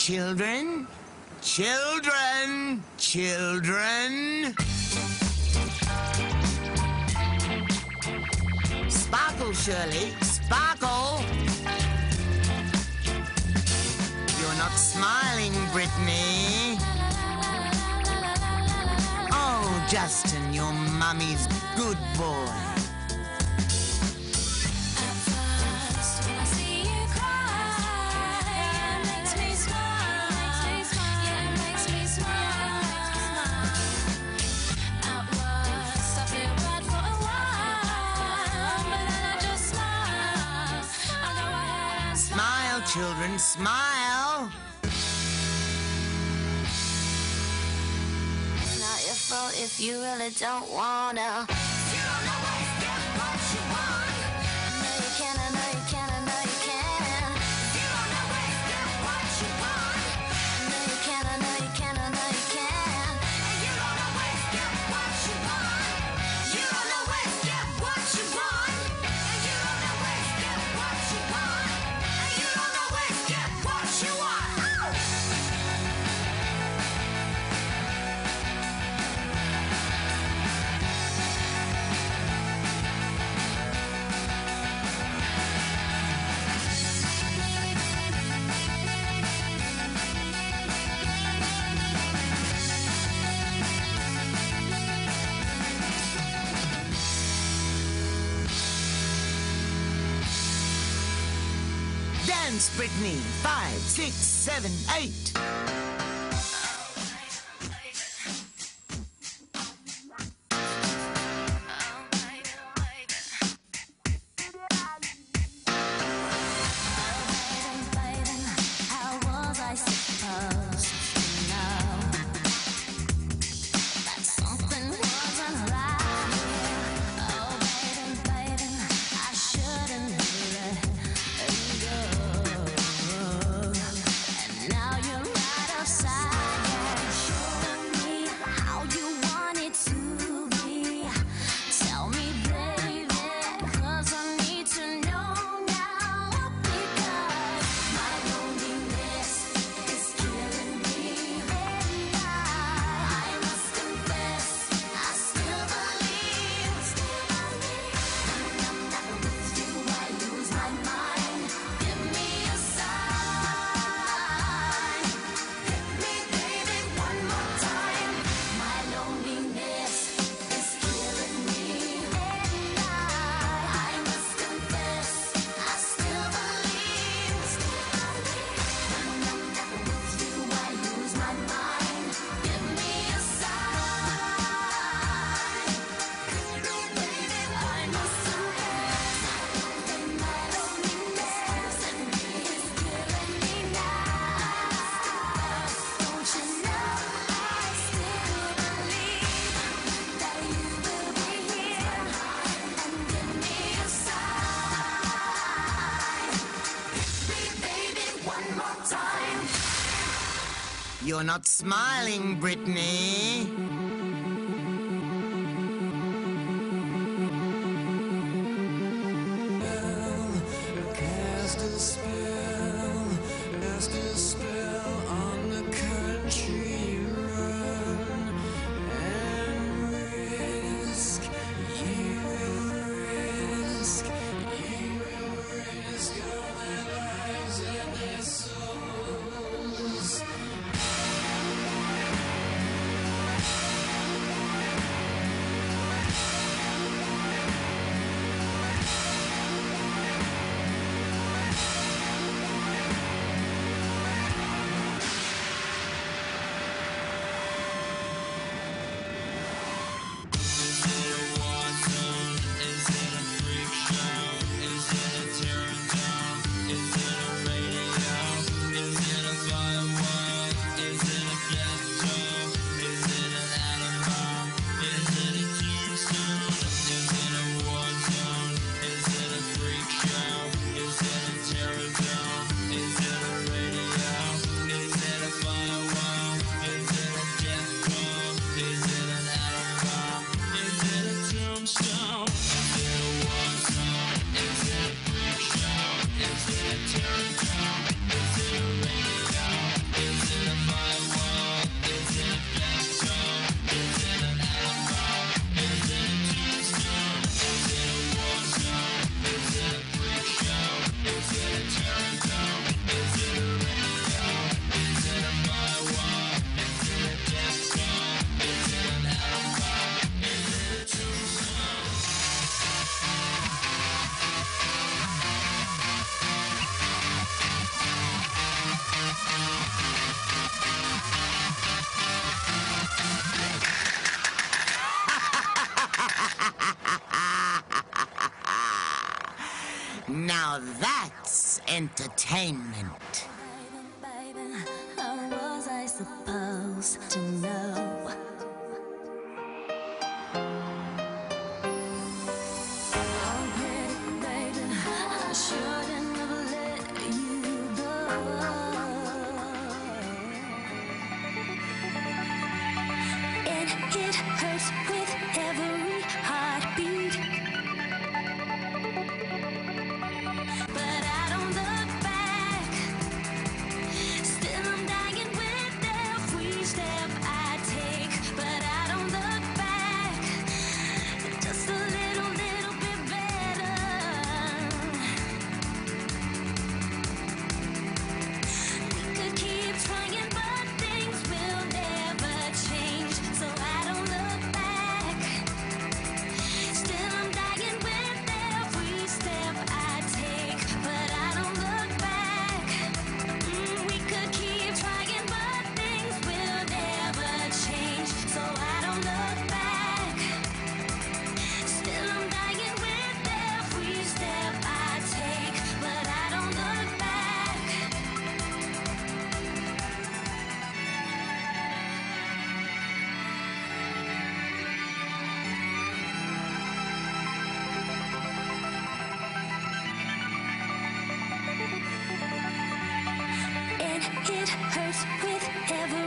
Children, children, children. Sparkle, Shirley, sparkle. You're not smiling, Brittany. Oh, Justin, your mummy's good boy. Smile, children, smile. It's not your fault if you really don't wanna. You don't always get what you want. I know you can, I know you can, I know you can. You don't always get what you want. I know you can, I know you can, I know you can. And you don't always get what you want. You don't always get what you want. And you don't always get what you want. And you don't always get what you want. Dance, Brittany. 5, 6, 7, 8. How was I supposed to know that something wasn't right here? Oh, baby, I shouldn't let you go. And now you're right outside, yeah. Show me how you want it to be. Tell me, baby, 'cause I need to know now. Because my loneliness is killing me, and I must confess, I still believe. When I'm not with you, I lose my mind. Give me a sign. Hit me, baby, one more time. My loneliness is killing me, and I must confess, I still believe. When I'm not with you, I lose my mind. Give me a sign. Baby, I must confess, my loneliness and me is killing me now. Don't you know I still believe that you will be here and give me a sign. Hit me, baby, one more time. You're not smiling, Brittany. Cast a spell on the country run and risk, you will risk all their lives and their souls. Now that's entertainment. Baby, how was I supposed to know? Oh, pretty baby, I shouldn't have let you go. And it hurts with every heartbeat. But I don't look back. Still I'm dying with every step I take. But I don't look back. Just a little bit better. We could keep trying, but things will never change. So I don't look back. Still I'm dying with every step I take. But I don't look back. We could keep trying, but things will never change. So I don't look back. Still I'm dying with every step I take. But I don't look back. And it hurts with every